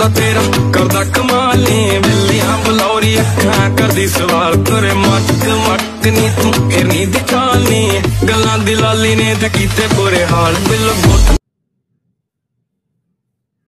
तेरा करदा कमाल नी बिल्लियां बलौरी अखां करदी सवाल करे मटक मटक नी तू फिर नी दिखाल नी गल्लां दी लाली ने ते कीते बुरे हाल बिल गुट